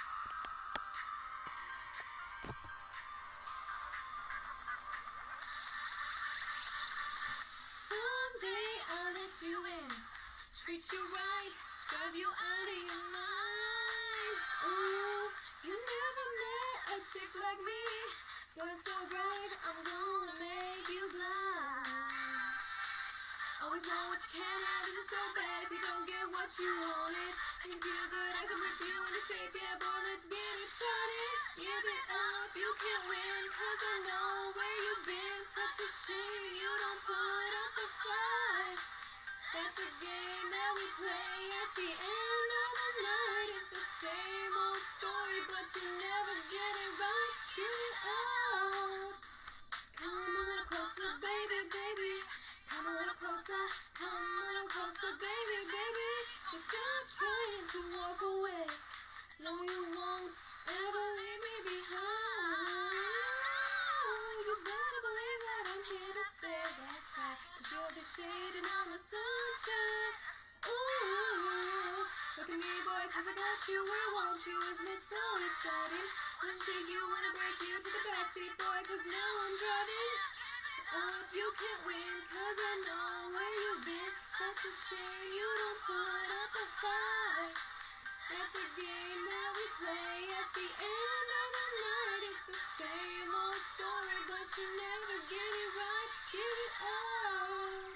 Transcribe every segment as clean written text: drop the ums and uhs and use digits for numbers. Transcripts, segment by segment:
Someday I'll let you in, treat you right, drive you out of your mind. Ooh, you never met a chick like me, burn so bright, I'm gonna make you blind. Always want what you can't have, is it so bad if you don't get what you wanted? And you feel good as I'm with you in the shape, yeah boy, let's get it started. Give it up, you can't win, cause I know where you've been. Such a shame you don't put up a fight. That's a game that we play at the end of the night. It's the same old story, but you never get it right. Give it up. Come a little closer, baby, baby. Come a little closer, come a little closer, baby, baby. Just stop trying to walk away. No, you won't ever leave me behind. You better believe that I'm here to stay, that's right. Cause you'll be shading on the sunset. Ooh, look at me, boy, cause I got you where I want you. Isn't it so exciting? Wanna shake you, wanna break you to the backseat, boy, cause now I'm driving. You can't win, cause I know where you've been. Such a shame you don't put up a fight. That's a game that we play at the end of the night. It's the same old story, but you never get it right. Give it up.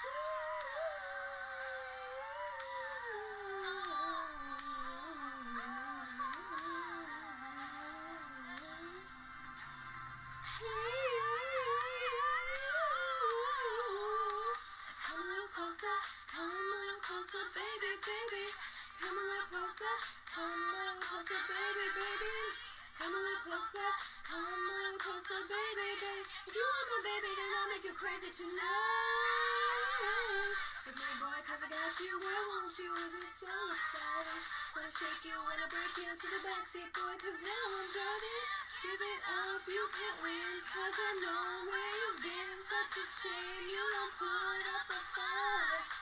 Baby, baby, come a little closer, come a little closer, baby, baby, come a little closer, come a little closer, baby, baby. If you want my baby, then I'll make you crazy tonight. With me, boy, cause I got you where I want you. Isn't it so exciting? Wanna shake you, wanna break you to the backseat, boy, cause now I'm driving. Give it up, you can't win, cause I know where you've been. Such a shame you don't put up a fight.